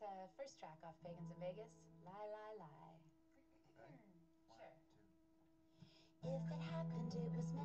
first track off Pagans in Vegas, Lie, Lie, Lie. Okay. Sure. 1, 2. If it happened, it was meant